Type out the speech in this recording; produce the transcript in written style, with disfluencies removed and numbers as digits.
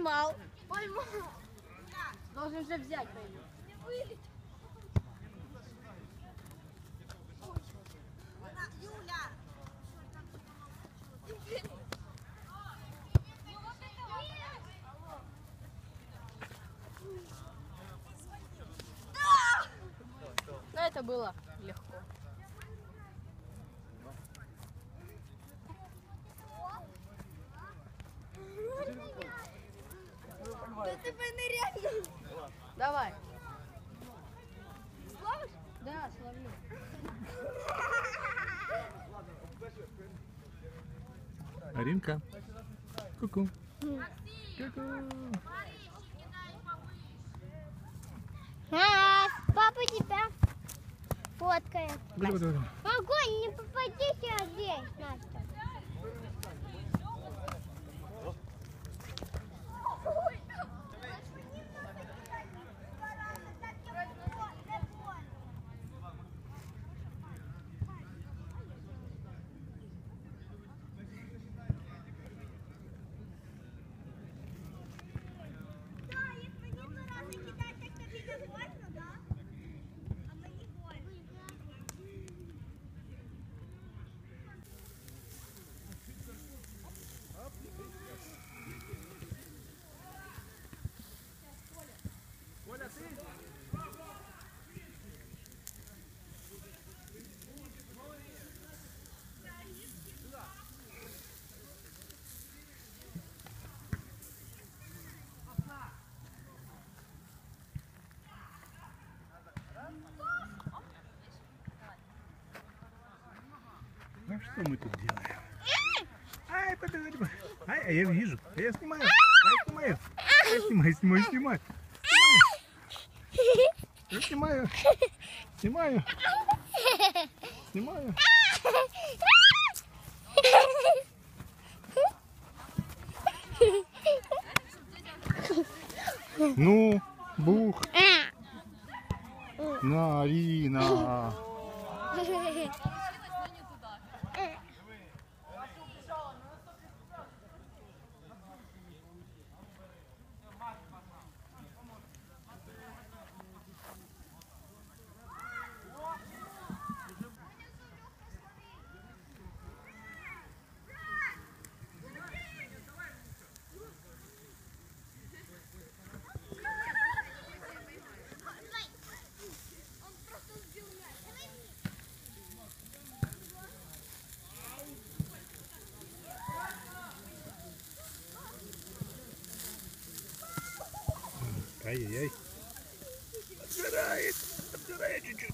Поймал. Поймал. Должен же взять, поймал. Не вылетел. Юля. Но это было легко. Да ты поныряй. Давай. Словишь? Да, словлю. Аринка. Ку-ку. Ку-ку. Папа тебя фоткает. Давай, давай. Огонь, не попадите здесь, Настя. Ну что мы тут делаем? Ай, подожди. Ай, я вижу. Я снимаю. Ай, снимаю. Ай, снимаю. Я снимаю. Снимаю. Снимаю. Ну, бух. На, Арина. Ай-яй-яй. Отбирает чуть-чуть.